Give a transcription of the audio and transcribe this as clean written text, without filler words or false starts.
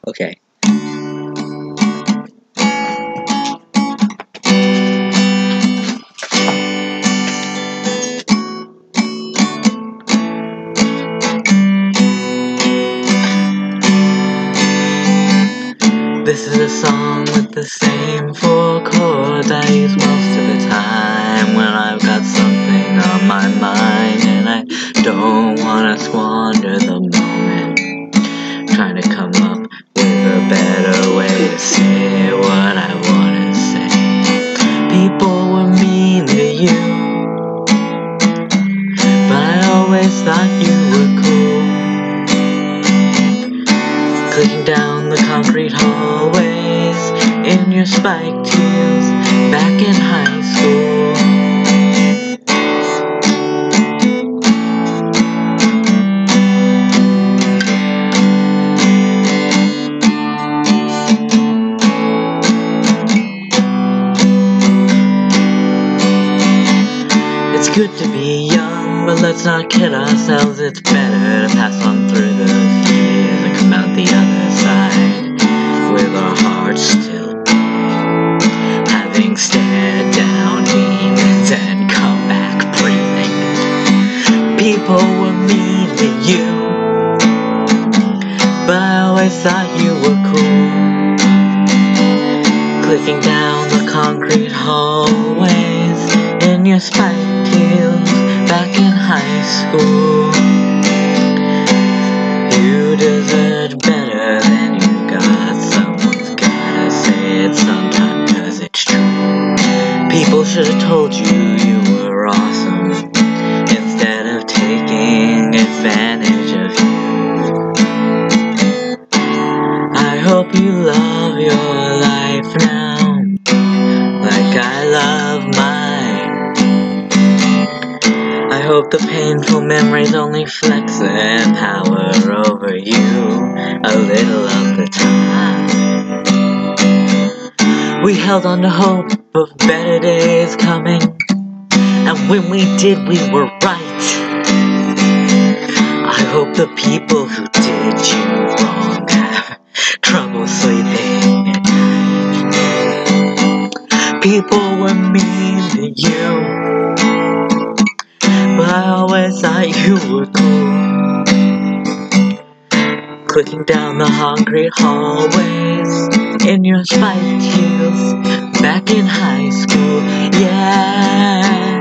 Okay. This is a song with the same 4 chords I use most of the time when I've got something on my mind and I don't want to squander the moment trying to come up with a better way to say what I want to say. People were mean to you, but I always thought you were cool. Clicking down the concrete hallways in your spiked heels back in high school. It's good to be young, but let's not kid ourselves. It's better to pass on through those years and come out the other side with our hearts still beating, having stared down demons and come back breathing. People were mean to you, but I always thought you were cool. Clicking down the concrete hallways in your spiked heels back in high school. You deserved better than you got. Someone's gotta say it sometime, 'cause it's true. People should have told you you were awesome instead of taking advantage of you. I hope you love your life now like I love mine. I hope the painful memories only flex their power over you a little of the time. We held on to hope of better days coming, and when we did, we were right. I hope the people who did you wrong have trouble sleeping at night. People were mean to you, but I always thought you were cool. Clicking down the concrete hallways in your spiked heels back in high school, yeah.